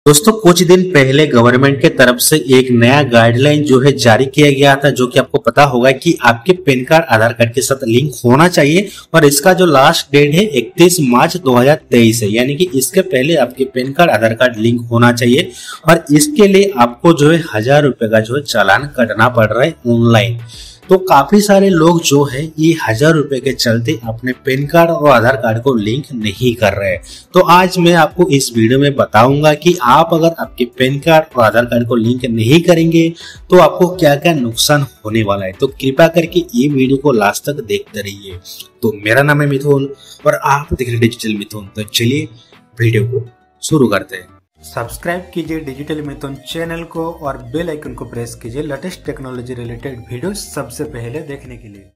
दोस्तों कुछ दिन पहले गवर्नमेंट के तरफ से एक नया गाइडलाइन जो है जारी किया गया था, जो कि आपको पता होगा कि आपके पैन कार्ड आधार कार्ड के साथ लिंक होना चाहिए। और इसका जो लास्ट डेट है 31 मार्च 2023 है, यानी कि इसके पहले आपके PAN card Aadhaar card link होना चाहिए। और इसके लिए आपको जो है 1000 रुपए का जो है चालान कटना पड़ रहा है ऑनलाइन। तो काफी सारे लोग जो है ये 1000 रुपए के चलते अपने पैन कार्ड और आधार कार्ड को लिंक नहीं कर रहे हैं। तो आज मैं आपको इस वीडियो में बताऊंगा कि आप अगर आपके पैन कार्ड और आधार कार्ड को लिंक नहीं करेंगे तो आपको क्या क्या नुकसान होने वाला है। तो कृपया करके ये वीडियो को लास्ट तक देखते रहिए। तो मेरा नाम है मिथुन और आप देख रहे हैं डिजिटल मिथुन। तो चलिए वीडियो को शुरू करते हैं। सब्सक्राइब कीजिए डिजिटल मिथुन चैनल को और बेल आइकन को प्रेस कीजिए लेटेस्ट टेक्नोलॉजी रिलेटेड वीडियो सबसे पहले देखने के लिए।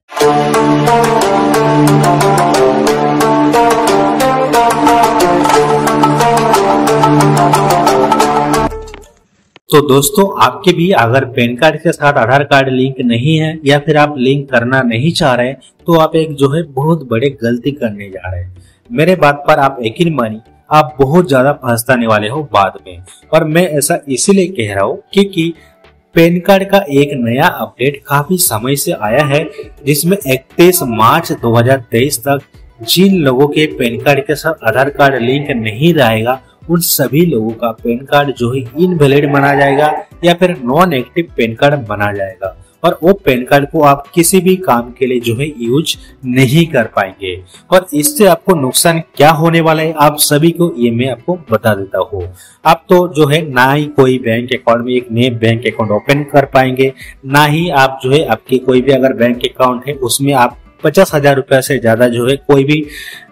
तो दोस्तों आपके भी अगर पैन कार्ड के साथ आधार कार्ड लिंक नहीं है या फिर आप लिंक करना नहीं चाह रहे तो आप एक जो है बहुत बड़े गलती करने जा रहे हैं। मेरे बात पर आप यकीन मानिए, आप बहुत ज्यादा पछताने वाले हो बाद में। और मैं ऐसा इसीलिए कह रहा हूँ क्योंकि पैन कार्ड का एक नया अपडेट काफी समय से आया है, जिसमें 31 मार्च 2023 तक जिन लोगों के पैन कार्ड के साथ आधार कार्ड लिंक नहीं रहेगा उन सभी लोगों का पैन कार्ड जो है इनवैलिड माना जाएगा या फिर नॉन एक्टिव पैन कार्ड बना जाएगा। और वो पैन कार्ड को आप किसी भी काम के लिए जो है यूज नहीं कर पाएंगे। और इससे आपको नुकसान क्या होने वाला है आप सभी को ये मैं आपको बता देता हूँ। आप तो जो है ना ही कोई बैंक अकाउंट में एक नए बैंक अकाउंट ओपन कर पाएंगे, ना ही आप जो है आपके कोई भी अगर बैंक अकाउंट है उसमें आप 50,000 रुपए से ज्यादा जो है कोई भी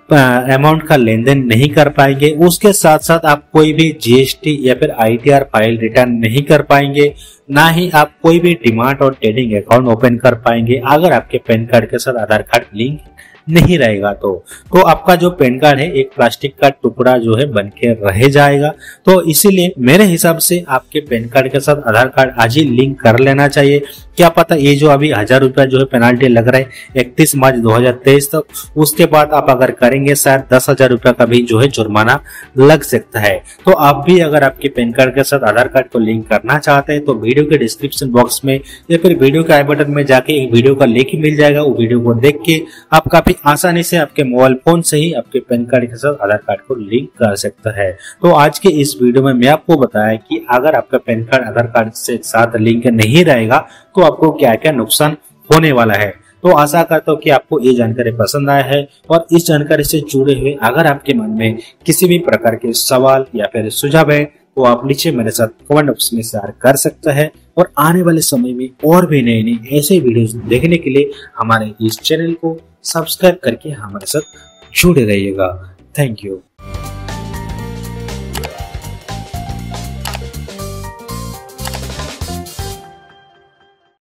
अमाउंट का लेन देन नहीं कर पाएंगे। उसके साथ साथ आप कोई भी जीएसटी या फिर आईटीआर फाइल रिटर्न नहीं कर पाएंगे, ना ही आप कोई भी डिमांड और ट्रेडिंग अकाउंट ओपन कर पाएंगे अगर आपके पैन कार्ड के साथ आधार कार्ड लिंक नहीं रहेगा। तो आपका जो पैन कार्ड है एक प्लास्टिक का टुकड़ा जो है बन के रह जाएगा। तो इसीलिए मेरे हिसाब से आपके पैन कार्ड के साथ आधार कार्ड आज ही लिंक कर लेना चाहिए। क्या पता ये जो अभी 1000 रुपया जो है पेनाल्टी लग रहा है 31 मार्च 2023 तक, उसके बाद आप अगर करेंगे शायद 10,000 रुपया का भी जो है जुर्माना लग सकता है। तो आप भी अगर आपके पैन कार्ड के साथ आधार कार्ड को लिंक करना चाहते हैं तो वीडियो के डिस्क्रिप्शन बॉक्स में या फिर वीडियो के आई बटन में जाके एक वीडियो का लिंक मिल जाएगा। वो वीडियो को देख के आप काफी आसानी से आपके मोबाइल फोन से ही आपके पैन कार्ड के साथ आधार कार्ड को लिंक कर सकता है। तो आज के इस वीडियो में मैं आपको बताया कि अगर आपका पैन कार्ड आधार कार्ड से साथ लिंक नहीं रहेगा तो आपको क्या क्या नुकसान होने वाला है। तो आशा करता हूँ कि आपको ये जानकारी पसंद आया है और इस जानकारी से जुड़े हुए अगर आपके मन में किसी भी प्रकार के सवाल या फिर सुझाव है तो आप नीचे मेरे साथ कमेंट बॉक्स में शेयर कर सकता है। और आने वाले समय में और भी नए ऐसे वीडियोस देखने के लिए हमारे इस चैनल को सब्सक्राइब करके हमारे साथ जुड़े रहिएगा। Thank you.